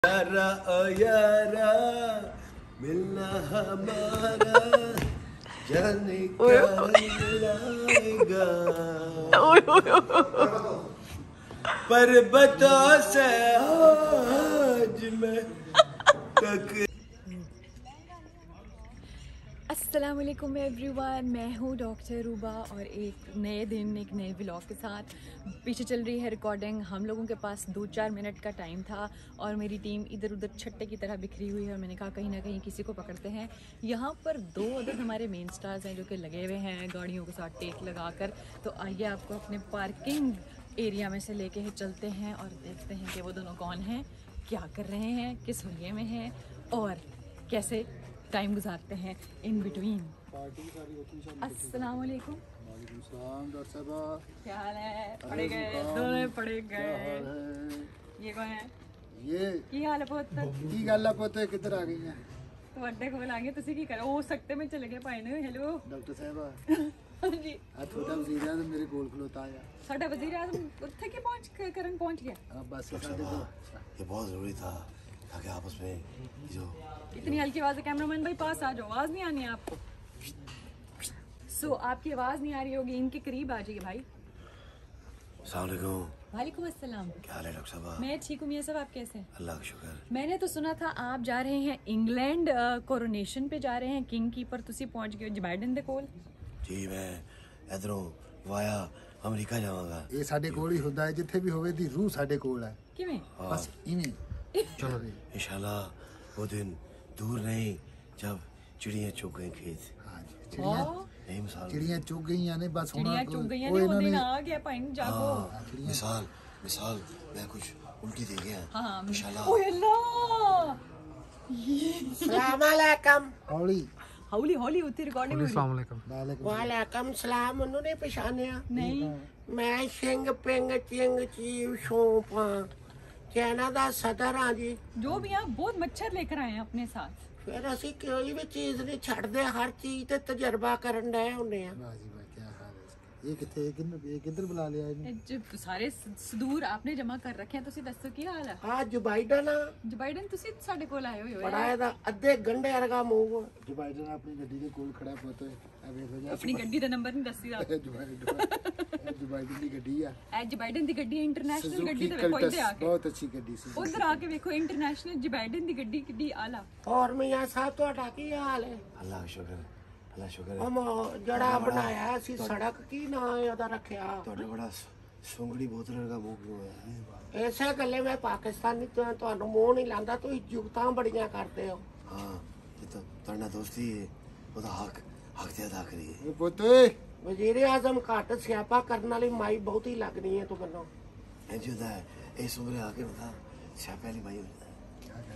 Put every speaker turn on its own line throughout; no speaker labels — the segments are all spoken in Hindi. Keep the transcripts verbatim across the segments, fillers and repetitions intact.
यारा ओ यारा मिलना हमारा जाने का लाएगा पर्वतों से आज मैं तक।
अस्सलाम वालेकुम एवरीवन, मैं हूँ डॉक्टर रूबा और एक नए दिन एक नए व्लॉग के साथ पीछे चल रही है रिकॉर्डिंग। हम लोगों के पास दो चार मिनट का टाइम था और मेरी टीम इधर उधर छट्टे की तरह बिखरी हुई है और मैंने कहा कहीं ना कहीं किसी को पकड़ते हैं। यहाँ पर दो अदर हमारे मेन स्टार्स हैं जो कि लगे हुए हैं गाड़ियों के साथ टेक लगाकर। तो आइए आपको अपने पार्किंग एरिया में से लेके चलते हैं और देखते हैं कि वो दोनों कौन हैं, क्या कर रहे हैं, किस हुलिये में हैं और कैसे टाइम गुजारते हैं इन बिटवीन। अस्सलाम वालेकुम। क्या हाल है? पढ़े गए दोनों पढ़े गए। ये कौन है?
ये
की हाल है पुत्र?
की गल है पुत्र किधर आ गई है?
तो अड्डे खोल आगे तुसी की करो? ओ सकते में चले गए भाई ने। हेलो
डॉक्टर साहब
जी
आ छोटा वजीर आज़म मेरे कोल खलोता आया।
साडा वजीर आज़म उत्थे के पहुंच करन पहुंच गया।
अब बस साडे को
ये बहुत जरूरी था ताकि आपस में जो
इतनी हल्की आवाज है। कैमरामैन भाई पास आ जाओ, आवाज नहीं आनी है आपको। सो so, आपकी आवाज नहीं आ रही होगी, इनके करीब आ जाइए भाई।
अस्सलाम वालेकुम।
वालेकुम अस्सलाम।
क्या हाल है डॉक्टर साहब?
मैं ठीक हूँ मियां साहब, आप कैसे हैं?
अल्लाह का शुक्र।
मैंने तो सुना था आप जा रहे हैं इंग्लैंड कोरोनेशन पे जा रहे हैं किंग की, पर तुसी पहुंच गए जो बाइडन दे कोल।
जी मैं इधरों वाया अमेरिका जावांगा।
ਇਹ ਸਾਡੇ ਕੋਲ ਹੀ ਹੁੰਦਾ ਹੈ, ਜਿੱਥੇ ਵੀ ਹੋਵੇ ਦੀ ਰੂਹ ਸਾਡੇ ਕੋਲ ਹੈ।
किवें?
बस इवें चलो जी।
इंशाल्लाह वो दिन दूर नहीं जब चिड़िया चुग गई खेत।
हाँ जी, चिड़िया
यही मिसाल
चिड़िया चुग गई ने बस हुण
चिड़िया चुग गई ने, वो दिन आ गया भाई जागो।
हाँ, मिसाल मिसाल मैं कुछ उल्टी दे गया
हाँ
इंशाल्लाह।
ओए अल्लाह,
सलाम अलैकुम।
हौली
हौली हौली होती रिकॉर्डिंग हो रही।
वालेकुम
वालेकुम सलाम। उन्होंने नहीं पहचानिया?
नहीं
मैं सिंह पिंग चिंग चीव शोपा चाइना दा सदर हाँ जी।
जो भी आप बहुत मच्छर लेकर आए हैं अपने साथ।
फिर असी कोई भी चीज नहीं छड़दे, हर चीज ते तजर्बा करन डे हुंदे आ।
वाह जी वाह, क्या हाल है इसका? ये किथे ये किधर ये किधर बुला लिया इन्हें?
ਇਹ ਜੋ ਸਾਰੇ ਸ- ਸਦੂਰ आपने जमा कर रखे हैं, ਤੁਸੀਂ ਦੱਸੋ ਕੀ ਹਾਲ ਹੈ?
आज बाइडन आ
ਜੋ ਬਾਈਡਨ ਤੁਸੀਂ ਸਾਡੇ ਕੋਲ ਆਏ ਹੋਏ ਹੋ
बड़ा ਇਹਦਾ ਅੱਧੇ ਗੰਢੇ ਵਰਗਾ ਮੂੰਹ।
जो बाइडन अपनी गड्डी के कोल खड़ा पुत अब देखो जी
ਆਪਣੀ ਗੱਡੀ ਦਾ ਨੰਬਰ ਨਹੀਂ ਦੱਸੀ ਦਾ।
जो बाइडन जो बाइडन की गड्डी है
ਇਹ ਜੋ ਬਾਈਡਨ ਦੀ ਗੱਡੀ ਇੰਟਰਨੈਸ਼ਨਲ
सुजुकी
ਗੱਡੀ ਤੇ ਵੇਖੋ
कल्टस,
ਇੱਥੇ ਆ ਕੇ
बहुत अच्छी गड्डी सी।
ਉਧਰ ਆ ਕੇ ਵੇਖੋ ਇੰਟਰਨੈਸ਼ਨਲ ਜੋ ਬਾਈਡਨ ਦੀ ਗੱਡੀ ਕਿੱਡੀ ਆਲਾ।
और मियां साहब ਤੁਹਾਡਾ ਕੀ ਹਾਲ ਹੈ?
अल्लाह का शुक्र अल्लाह का शुक्र है।
ਉਹ ਜਿਹੜਾ ਬਣਾਇਆ ਸੀ ਸੜਕ, ਕੀ ਨਾਂ ਉਹਦਾ ਰੱਖਿਆ?
ਤੁਹਾਡਾ ਬੜਾ ਸੁੰਗੜੀ ਬੋਤਲ ਵਰਗਾ ਮੂੰਹ ਕਿਉਂ ਹੈ?
ਇਸੇ ਗੱਲੇ ਮੈਂ ਪਾਕਿਸਤਾਨੀ ਤੋਂ ਤੁਹਾਨੂੰ ਮੂੰਹ ਨਹੀਂ ਲਾਂਦਾ, ਤੁਸੀਂ ਜੁਗਤਾਂ ਬੜੀਆਂ ਕਰਦੇ ਹੋ।
हाँ ये तो ਤੁਹਾਡਾ ਦੋਸਤੀ ਹੈ, ਉਹਦਾ ਹੱਕ ਹੱਕ ਤੇ ਅਦਾ ਕਰੀਏ।
ओ पुत
ਵਜ਼ੀਰ ਆਜ਼ਮ ਘੱਟ ਸਿਆਪਾ ਕਰਨ ਵਾਲੀ ਮਾਈ ਬਹੁਤੀ ਲੱਗਣੀ ਹੈ ਤੂੰ ਮੈਨੂੰ।
ਇੰਜ ਹੁੰਦਾ ਹੈ ਇਸ ਉਮਰੇ ਆ ਕੇ ਬਤਾ ਸਿਆਪੇ ਵਾਲੀ ਮਾਈ ਹੁੰਦਾ ਹੈ।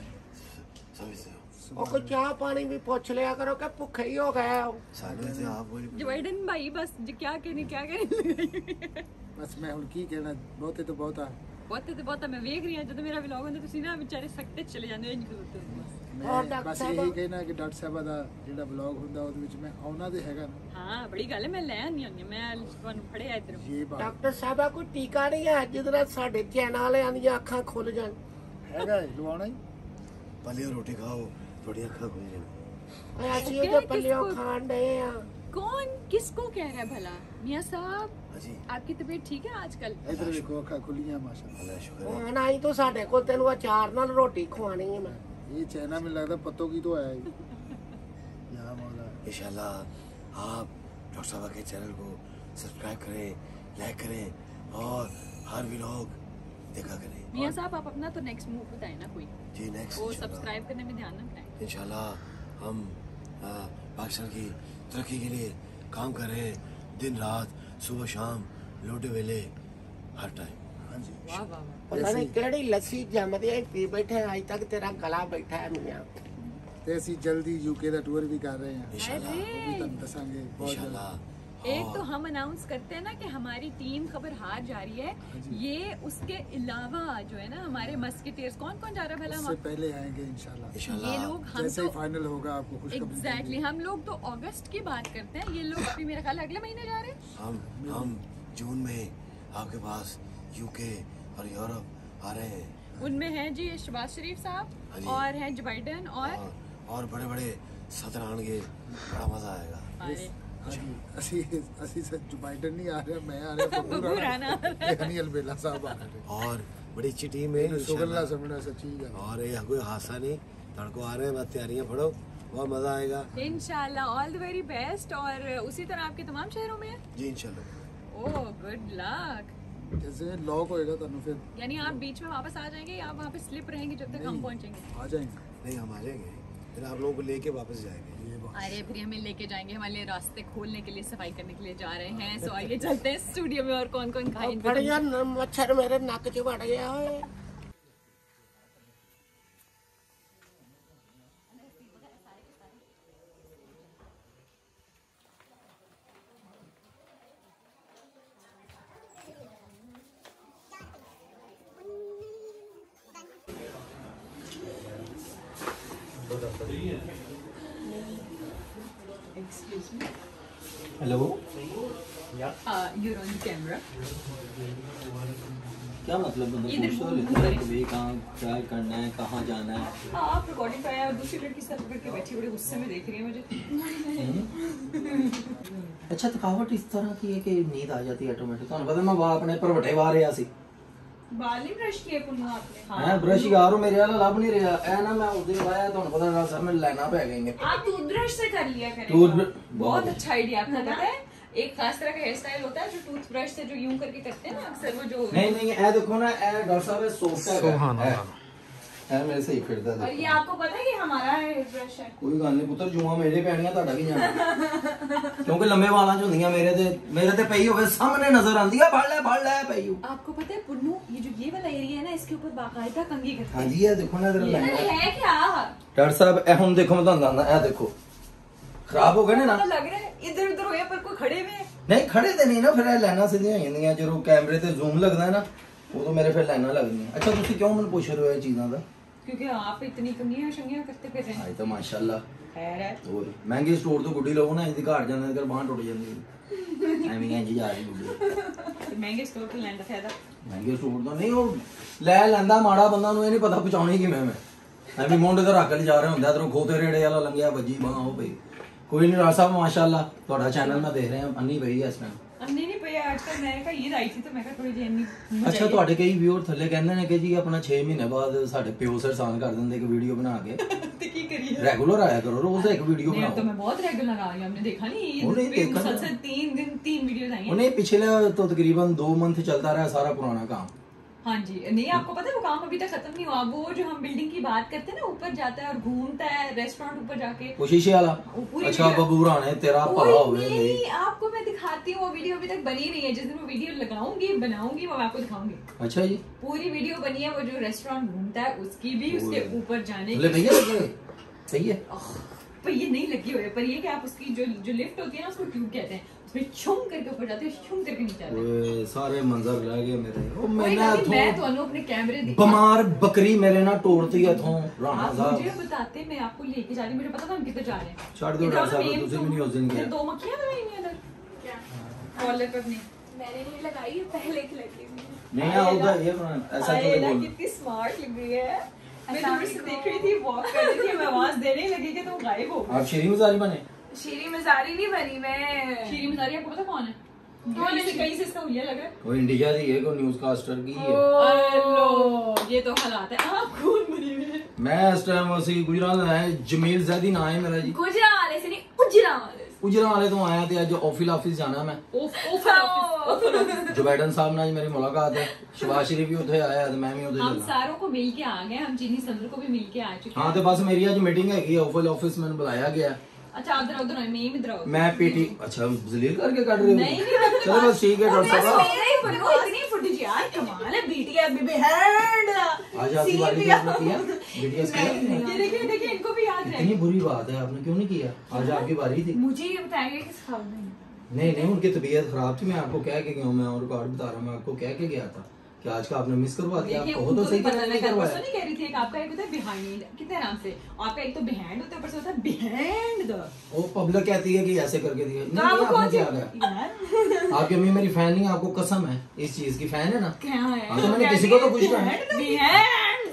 ਸਮਝਦੇ ਹੋ?
ਉਹ ਕੋਈ ਚਾਹ ਪਾਣੀ ਵੀ ਪੁੱਛ ਲਿਆ ਕਰੋ ਕਿ ਭੁੱਖੇ ਹੀ ਹੋ ਗਏ ਹੋ।
ਸਾਡੇ ਤੇ ਆਪ ਕੋਈ
जो बाइडन भाई बस जो क्या कहने क्या कहने
बस मैं हुण की कहना, बहुते तो बहुता
ਬਹੁਤ ਤੇ ਬਹੁਤ ਮੈਂ ਵੇਖ ਰਹੀ ਹਾਂ ਜਦੋਂ ਮੇਰਾ ਵਲੌਗ ਹੁੰਦਾ ਤੁਸੀਂ ਨਾ ਵਿਚਾਰੇ ਸਖਤੇ ਚਲੇ ਜਾਂਦੇ ਹੋ ਇੰਜ ਦੂਰ ਤੋਂ ਬਸ।
मैं
और डॉक्टर
बस
साहब-
यही कहना कि डॉक्टर साहब ਦਾ ਜਿਹੜਾ ਵਲੌਗ ਹੁੰਦਾ ਉਹਦੇ ਵਿੱਚ ਮੈਂ ਆਉਣਾ ਤੇ ਹੈਗਾ ਨਾ।
ਹਾਂ ਬੜੀ ਗੱਲ ਹੈ, ਮੈਂ ਲੈ ਆਉਂਦੀ ਹੁੰਦੀ ਹਾਂ, ਮੈਂ ਤੁਹਾਨੂੰ ਫੜਿਆ ਇੱਧਰੋਂ।
ਇਹ ਬਾਤ
ਡਾਕਟਰ ਸਾਹਿਬਾ ਕੋਈ ਟੀਕਾ ਨਹੀਂ ਹੈ ਜਿਹਦੇ ਨਾਲ ਸਾਡੇ ਚੈਨਲ ਵਾਲਿਆਂ ਦੀਆਂ ਅੱਖਾਂ ਖੁੱਲ ਜਾਣ?
ਹੈਗਾ ਹੈ, ਲਵਾਉਣਾ ਹੀ।
ਪਲਿਓ ਰੋਟੀ ਖਾਓ ਤੁਹਾਡੀ ਅੱਖਾਂ ਖੁੱਲ ਜਾਣ।
ਓਏ ਅਸੀਂ
Okay,
ਉਹਦੇ ਪੱਲਿਓਂ
किसको-
ਖਾਣ ਡਏ ਆ।
कौन किसको कह रहा है भला? मियाँ साहब
ਹਾਂਜੀ
आपकी तबीयत ठीक है आजकल?
ਇਧਰ ਵੇਖੋ ਅੱਖਾਂ ਖੁੱਲੀਆਂ ਮਾਸ਼ਾਅੱਲਾ।
ਅੱਲਾਹ ਦਾ ਸ਼ੁਕਰ ਹੈ।
ਹੁਣ ਆਈ ਤੂੰ ਸਾਡੇ ਕੋਲ, ਤੈਨੂੰ ਅਚਾਰ ਨਾਲ ਰੋਟੀ ਖਵਾਣੀ ਹੈ ਮੈਂ।
ये चाइना में लगता पत्तों की तो है ही। या मौला
इंशाल्लाह आप डॉक्टर साहब के चैनल को सब्सक्राइब करें, लाइक करें और हर व्लॉग देखा करें।
मियाँ साहब आप अपना तो नेक्स्ट मूव बताएं ना कोई,
जी नेक्स्ट
वो सब्सक्राइब करने में ध्यान ना बनाएं।
इंशाल्लाह हम आ, पाकिस्तान की तरक्की के लिए काम कर रहे हैं, दिन रात सुबह शाम लोटे वेले हर टाइम।
हाँ जी
वाह वाह वाह।
ਪਤਾ ਨਹੀਂ ਕਿਹੜੀ ਲੱਸੀ ਜੰਮਦੀ ਐ ਪੀ ਬੈਠੇ, ਅੱਜ ਤੱਕ ਤੇਰਾ ਗਲਾ ਬੈਠਾ ਹੈ ਮੀਆਂ।
ਤੇ ਅਸੀਂ ਜਲਦੀ यूके ਦਾ ਟੂਰ ਵੀ ਕਰ ਰਹੇ ਹਾਂ,
इंशाल्लाह
ਉਹ ਵੀ ਤੁਹਾਨੂੰ ਦੱਸਾਂਗੇ ਬਹੁਤ ਜਲਦ।
इंशाल्लाह
एक तो हम अनाउंस करते हैं ना कि हमारी टीम खबर हार जा रही है, ये उसके अलावा जो है ना हमारे मस्किटियर्स कौन कौन जा रहा है भला?
उससे पहले आएंगे इंशाल्लाह।
ये
इंशाल्लाह
लोग हम
जैसे ही
तो
फाइनल होगा आपको खुशखबरी
एग्जैक्टली हम लोग तो अगस्त की बात करते हैं, ये लोग अभी मेरा ख्याल है अगले महीने जा रहे हैं।
हम हम जून में आपके पास यूके और यूरोप आ रहे हैं।
उनमें हैं जी शहबाज शरीफ साहब
हाँ जी।
और हैं जो बाइडन और
हाँ, और बड़े बड़े सत्र आएंगे, बड़ा मजा आएगा।
अरे
ਅਸੀਂ ਅਸੀਂ ਅਸੀਂ ਜੋ ਬਾਈਡਨ ਨਹੀਂ ਆ ਰਿਹਾ मैं आ रहा
बब्बू राणा
हनी अलबेला साहब आ रहे
और बड़ी अच्छी टीम है
सुगल्ला
इंशाल्लाह।
समझना सच्ची गल
और ये कोई हादसा नहीं, तड़को आ रहे हैं, बस तैयारियां पढ़ो, बहुत मजा आएगा।
इंशाल्लाह ऑल द वेरी बेस्ट। और उसी तरह आपके तमाम शहरों में है?
जी इंशाल्लाह।
Oh good luck.
जैसे लॉक होएगा ਤੁਹਾਨੂੰ फिर
यानी आप बीच में वापस आ जाएंगे या आप वहाँ पे स्लिप रहेंगे जब तक हम पहुँचेंगे?
आ जाएंगे।
नहीं हम आ जाएंगे, फिर आप लोगों को लेके वापस जाएंगे।
ये बात
अरे फिर हमें लेके जाएंगे, हमारे लिए रास्ते खोलने के लिए, सफाई करने के लिए जा रहे हैं। सो आइए चलते हैं स्टूडियो में और कौन कौन खाएंगे।
बढ़िया मच्छर मेरे नक च वड़ गया है।
Excuse me.
Hello
Uh, you're on camera.
क्या मतलब मतलब
इधर
पूछ तो
घूम
लेते हैं
घूम
कि भाई कहाँ क्या करना है, कहाँ जाना है।
हाँ, आप रिकॉर्डिंग पे आए और दूसरी लड़की सर पकड़ के बैठी बड़े गुस्से में देख रही है मुझे।
अच्छा थकावट इस तरह की है कि नींद आ जाती है ऑटोमेटिक। ਤੁਹਾਨੂੰ ਪਤਾ ਮੈਂ ਵਾਹ ਆਪਣੇ ਭਰਵਟੇ ਵਾਹ ਰਿਹਾ ਸੀ।
बाल नहीं ब्रश किए पुन्नू आपने?
मैं ब्रश यार मेरे वाला ਲੱਭ नहीं ਰਿਹਾ ਐ ना मैं उस दिन वाया ਤੁਹਾਨੂੰ पता ना सर में लाइना पै गई है।
आप टूथब्रश से कर लिया करें।
टूथब्रश
बहुत अच्छा आइडिया आपका पता है। एक खास तरह का हेयर स्टाइल होता है जो टूथब्रश से जो यूं करके करते हैं ना अक्सर, वो जो
नहीं नहीं ए देखो ना ए डॉक्टर साहब सॉफ्ट है। सुभान अल्लाह ए मेरे सही फिरदा
और
देखो।
ये आपको पता है कि हमारा हेयर ब्रश है?
कोई गल नहीं पुत्र जुआ मेरे पैणियां ਤੁਹਾਡਾ ਕੀ ਜਾਣਾ क्योंकि लंबे वालां च ਹੁੰਦੀਆਂ ਮੇਰੇ ਤੇ ਮੇਰੇ ਤੇ ਪਈ ਹੋਵੇ ਸਾਹਮਣੇ ਨਜ਼ਰ ਆਂਦੀ ਆ ਫੜ ਲੈ ਫੜ ਲੈ ਪਈ ਹੋ।
आपको पता है पुन्नू ये जो ये वाला एरिया है ना इसके ऊपर बाकायदा कंघी करते
हां जी ये देखो ना इधर
हैं।
लाइन
है क्या?
डॉक्टर साहब ए हुन देखो मैं ਤੁਹਾਨੂੰ ਦੱਸਦਾ ਇਹ ਦੇਖੋ खराब हो गए ने ना।
तो लग रहा है इधर उधर होया पर कोई खड़े में।
नहीं खड़े ते नहीं ना फिर ਇਹ ਲਾਈਨਾਂ ਸਿੱਧੀਆਂ ਹੋ ਜਾਂਦੀਆਂ ਜਦੋਂ ਕੈਮਰੇ ਤੇ ਜ਼ੂਮ ਲੱਗਦਾ ਹੈ ਨਾ ਉਦੋਂ ਮੇਰੇ ਫਿਰ ਲਾਈਨਾਂ ਲੱਗਦੀਆਂ। ਅੱਛਾ ਤੁਸੀਂ ਕਿਉਂ ਮੈਨੂੰ ਪੁੱਛ ਰਹੇ ਹੋ ਇਹ ਚੀਜ਼ਾਂ ਦਾ?
क्योंकि आप इतनी कमियां शंगियां करते फिर रहे हैं।
ਅੱਜ ਤਾਂ ਮਾਸ਼ਾਅੱਲਾ
खैर है।
ਹੋਰ ਮਹਿੰਗੇ ਸਟੋਰ ਤੋਂ ਗੁੱਡੀ ਲਵੋ ਨਾ ਇਹਦੀ ਘਾਟ ਜਾਂਦੇ ਤੇ ਬਾਂਹ ਟੁੱਟ ਜਾਂਦੀ ਹੈ ਐਵੇਂ ਇੰਜ ਜਾ ਰਹੀ ਗੁੱਡੀ।
तो महंगे स्टोर पे लैंड फायदा।
ਮਹਿੰਗੇ ਸਟੋਰ ਤੋਂ ਨਹੀਂ ਉਹ ਲੈ ਲੈਂਦਾ ਮਾੜਾ ਬੰਦਾ ਨੂੰ ਇਹ ਨਹੀਂ ਪਤਾ ਪਹੁੰਚਾਉਣੀ ਕਿਵੇਂ ਮੈਂ ਐਵੇਂ ਮੁੰਡੇ ਤੇ ਰੱਖ ਕੇ ਜਾ ਰਹੇ ਹੁੰਦੇ ਇਧਰੋਂ ਖੋਤੇ ਰੇੜੇ ਵਾਲਾ ਲੰਘਿਆ ਵੱਜੀ ਬਾਂਹ ਉਹ ਪਈ। ਕੋਈ ਨਹੀਂ ਰਾਜ ਸਾਹਿਬ ਮਾਸ਼ਾਅੱਲਾ ਤੁਹਾਡਾ ਚੈਨਲ ਮੈਂ ਦੇਖ ਰਿਹਾ ਅੰਨੀ ਪਈ ਹੈ ਇਸ ਟਾਈਮ।
अन्नी नहीं भैया आजकल मैं का ईद आई थी तो मैं का थोड़ी जी अन्नी
ਅੱਛਾ ਤੁਹਾਡੇ ਕਈ ਵਿਊਅਰ ਥੱਲੇ ਕਹਿੰਦੇ ਨੇ ਕਿ ਜੀ ਆਪਣਾ ਛੇ ਮਹੀਨੇ ਬਾਅਦ ਸਾਡੇ ਪਿਓ ਸਰਸਾਨ ਕਰ ਦਿੰਦੇ ਇੱਕ ਵੀਡੀਓ ਬਣਾ ਕੇ
तो की करिए।
ਰੈਗੂਲਰ आया करो रोज एक वीडियो
नहीं, अब तो
बनाओ।
मैं बहुत रेगुलर आ रही हूँ। हमने देखा नहीं
वो नहीं
ईद पे
देखा ना।
मुसलसल तीन दिन तीन वीडियोस आई हैं।
उन्हें पिछले तो तकरीबन दो मंथ चलता रहा सारा पुराना काम।
हाँ जी नहीं आपको पता है वो काम अभी तक खत्म नहीं हुआ। वो जो हम बिल्डिंग की बात करते हैं ना ऊपर जाता है और घूमता है रेस्टोरेंट ऊपर जाके
वो शीशे वाला
वो पूरी
अच्छा
वीडियो-
बबू राणे तेरा
कोई
भला होवे
नहीं,
भाई।
आपको मैं दिखाती हूँ। वो वीडियो अभी तक बनी नहीं है। जिस दिन वो वीडियो लगाऊंगी बनाऊंगी वो मैं आपको दिखाऊंगी।
अच्छा जी
पूरी वीडियो बनी है। वो जो रेस्टोरेंट घूमता है उसकी भी उसके ऊपर जाने
बोले
की।
भैया लगे सही है।
पर ये नहीं लगी हुई है। पर ये कि आप उसकी जो जो लिफ्ट होती है ना उसको ट्यूब कहते हैं। उसमें छुम करके ऊपर जाते हैं छुम करके नीचे आते हैं।
ओए सारे मंजर रह गए मेरे ओ
कोई
मैंने
गल नहीं, मैं
इथों
ਤੁਹਾਨੂੰ अपने कैमरे दिखा
बीमार बकरी मेरे ना तोड़ती है इथों राणा
आप मुझे
साहब
बताते मैं आपको लेके जा रही। मुझे पता था हम किधर जा रहे हैं।
छोड़ दो डॉक्टर साहब तुझे भी नहीं उस दिन
ये
गया
दो मक्खियां तो नहीं अंदर क्या कॉलर पर नहीं
मैंने नहीं लगाई पहले की लगी हुई है।
नहीं होता ये ऐसा तो
आयला
बोल
कितनी स्मार्ट लग रही है। मैं
अस्सलाम
दूर से देख रही थी वॉक कर रही थी मैं आवाज देने लगी कि तुम गायब हो।
आप श्री मजारी बने
शीरी मजारी नहीं बनी मैं।
शीरी मजारी आपको पता कौन है? कहीं से कहीं से इसका हुलिया लग रहा है।
वो इंडिया दी है कोई न्यूज कास्टर की है।
हेलो ये तो हालात है। आप खून भरी हुई है।
मैं इस टाइम वैसे गुजरात में है जमील जैदी नाम है मेरा जी।
गुजरा वाले से नहीं उजरा वाले से।
उजरा वाले तो आया थे आज ऑफिस ऑफिस जाना मैं
ओफ ओफ ऑफिस
जो बाइडन साहब ने आज मेरी मुलाकात है शहबाज शरीफ भी उधर आया तो मैं भी उधर
हम
चला।
सारों को मिल के आ गए। हम चीनी सदर को भी मिल के आ चुके
हाँ
हैं।
तो बस मेरी आज मीटिंग है ऑफिस ऑफिस में बुलाया गया।
अच्छा उधर उधर मैं ही इधर आओ।
मैं पीटी अच्छा जलील करके काट रही
नहीं,
हूँ
नहीं,
चलो बस ठीक है डॉक्टर साहब
मेरा ही फुटबॉल इतनी फुटेज यार कमाल है। बीटीएस बेबी हैंड
आज आपकी बारी
सीपी
क्या आपने किया बीटीएस किया
ये देखिए देखिए इनको भी याद रहे।
इतनी बुरी बात है आपने क्यों नहीं किया आज आपकी बारी थी।
मुझे ये बताएंगे कि सिखाओ नहीं।
नहीं नहीं उनकी तबीयत खराब थी मैं आपको कह के गया हूँ मैं और रिकॉर्ड बता रहा हूँ मैं आपको कह के गया था कि आज का आपने मिस करवा दिया
देखिए
आपको
उनको
तो सही
भी पता
नहीं
लगा।
करवाया।
परसों नहीं कह रही थी एक आपका एक होता है बिहाइंड कितने नाम से आपका एक तो बिहाइंड होता है ऊपर से होता है बिहाइंड द
वो पब्लिक कहती है कि ऐसे करके दिया
तो
नहीं
आपको
आपने
कौन सी
क्या गया
यार
आपकी अम्मी मेरी फैन नहीं है आपको कसम है इस चीज की फैन है ना
क्या है
हाँ, तो मैंने किसी को तो कुछ कहा है।
बिहाइंड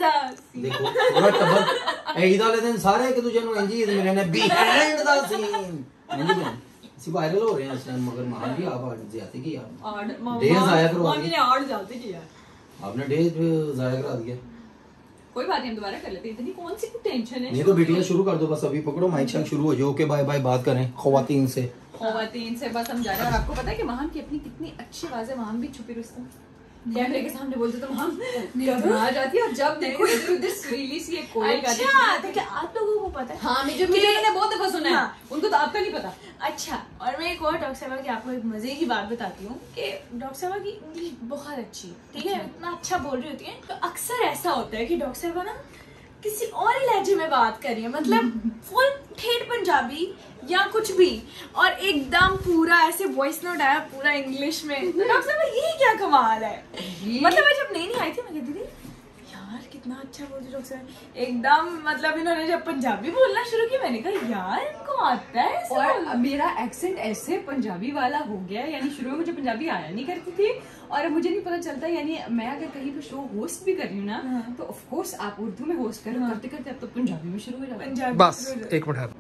दा
देखो पूरा टब्बर ईद वाले दिन सारे एक दूसरे ਨੂੰ ਇੰਜੀ ਈਦ ਮਿਲੇ ਨੇ ਬਿਹਾਈਂਡ ਦਾ ਸੀਨ ਇੰਜੀ ਨੇ ਅਸੀਂ ਵਾਇਰਲ ਹੋ ਰਹੇ हैं इस टाइम मगर मान भी आप आज जाते की यार
आड़
डेज आया करो
मां ने आड़ जाते किया
आपने डेज जाया करा दिया
कोई बात नहीं हम दोबारा कर लेते हैं इतनी कौन सी टेंशन है
नहीं तो बेटियां शुरू कर दो बस अभी पकड़ो माइक शाइक शुरू हो जाओ ओके बाय बाय बात करें खवातीन से
खवातीन से बस हम जा रहे हैं और आपको पता है कि महाम की अपनी कितनी अच्छी आवाज है महाम भी छुपी रुस्तम कैमरे के सामने बोलते तो हम घबरा जाती है और जब देखो इधर उधर सुरीली सी एक कोयल गाती है
अच्छा तो क्या आप लोगों को पता है?
हाँ मुझे मुझे मैंने बहुत दफा सुना है उनको तो आपका नहीं पता
अच्छा और मैं एक और डॉक्टर साहबा की आपको एक मजे की बात बताती हूँ कि डॉक्टर साहबा की इंग्लिश बहुत अच्छी है, ठीक है, इतना अच्छा बोल रही होती है। तो अक्सर ऐसा होता है कि डॉक्टर साहबा ना किसी और ही लहजे में बात कर रही है, मतलब फुल ठेठ पंजाबी या कुछ भी, और एकदम पूरा ऐसे वॉइस नोट आया पूरा इंग्लिश में। तो डॉक्टर साहब ये क्या कमाल है, मतलब मैं जब नई नई आई थी मैं कहती थी यार कितना अच्छा बोल रही डॉक्टर साहब, एकदम मतलब इन्होंने जब पंजाबी बोलना शुरू किया मैंने कहा यार इनको आता है ऐसे
और
बोलना।
मेरा एक्सेंट ऐसे पंजाबी वाला हो गया, यानी शुरू में मुझे पंजाबी आया नहीं करती थी और मुझे नहीं पता चलता, यानी मैं अगर कहीं पे शो होस्ट भी कर रही हूँ ना तो ऑफ कोर्स आप उर्दू में होस्ट करो, करते करते अब तो पंजाबी में शुरू हो जाता है।
पंजाबी
बस एक मिनट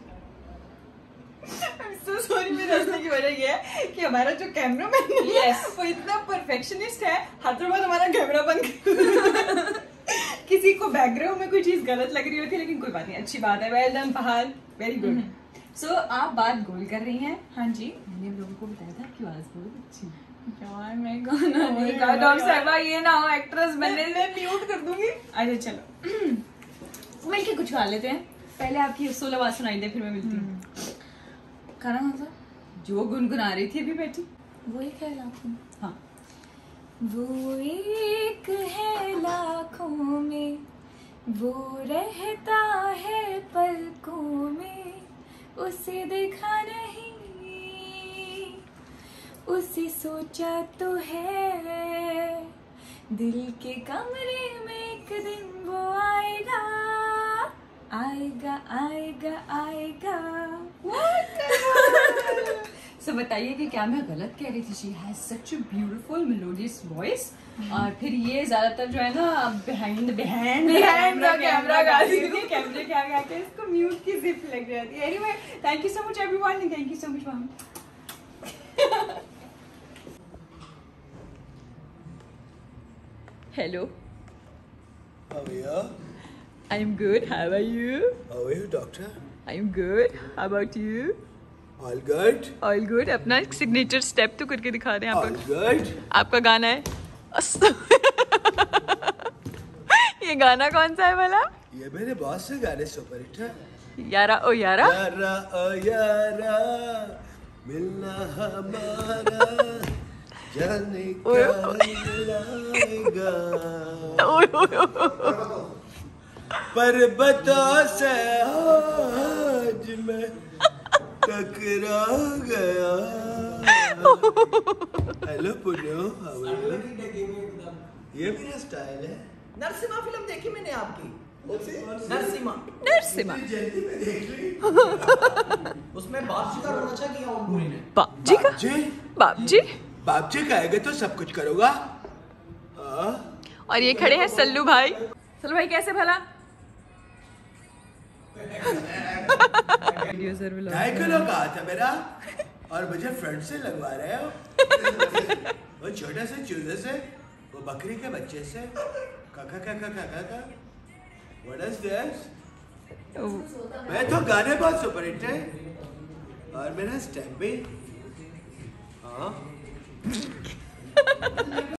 so sorry, मेरे हंसने की वजह ये है कि हमारा जो कैमरामैन है yes. वो इतना परफेक्शनिस्ट है, हर बार हमारा कैमरा बंद किसी को बैकग्राउंड में कोई चीज गलत लग रही होती है, लेकिन कोई बात नहीं, अच्छी बात है। वेल डन पहाड़, वेरी गुड। सो आप बात गोल कर रही हैं।
हाँ जी,
मैंने लोगों को बताया था कि आवाज बहुत अच्छी है।
यार मैं गाना नहीं गा डॉक्टर साहबा, ये ना हो एक्ट्रेस बनने
मैं म्यूट कर दूंगी।
अच्छा चलो मिलके कुछ गा लेते हैं।
पहले आपकी सोलो आवाज सुनाई दे, फिर मैं मिलती हूँ।
गाना कौन सा?
जो गुनगुना रही थी अभी बैठी।
वो एक है लाखों,
हाँ,
वो एक है लाखों में, वो रहता है पलकों में, उसे देखा नहीं, उसे सोचा तो है, दिल के कमरे में एक दिन वो आएगा, आएगा आएगा आएगा।
सो so, बताइए कि क्या मैं गलत कह रही थी? She has such a beautiful melodious voice, और फिर ये ज्यादातर जो है ना behind behind
Behind the camera गाती
है, कैमरे के आगे आके इसको म्यूट की जिप लग जाती है। Anyway thank you so much everyone and thank you so much ma'am. Hello,
How are you?
I am good, how are you?
How are you, doctor?
I am good, how about you?
All good?
All good. अपना सिग्नेचर स्टेप तो करके दिखा रहे हैं
All
आप।
good?
आपका गाना है अस्त- ये गाना कौन सा है भला?
ये मेरे बॉस से गाने सुपर हिट है।
यारा ओ यारा।
यारा ओ यारा मिलना हमारा जाने क्या मिलाएगा पर्वतों से आज मैं टकरा गया। Hello Punnu, how are you? ये मेरा स्टाइल है।
नरसिम्हा फिल्म देखी मैंने आपकी, नरसिम्हा
नरसिम्हा।
जल्दी में देख रही।
उसमें बाप जी का रोल अच्छा किया उन पूरी ने।
बाप जी का?
जी
बाप जी।
बाप जी कहेंगे तो सब कुछ करूँगा। हाँ
और ये खड़े हैं सल्लू भाई। सल्लू भाई कैसे भला? वीडियो सर व्लॉग।
ढाई किलो का था मेरा और मुझे फ्रंट से लगवा रहे हो। वो छोटे से चूल्हे से, वो बकरी के बच्चे से। काका काका काका का व्हाट इज दिस? मैं तो गाने बहुत सुपर हिट है और मेरा स्टेप भी। हाँ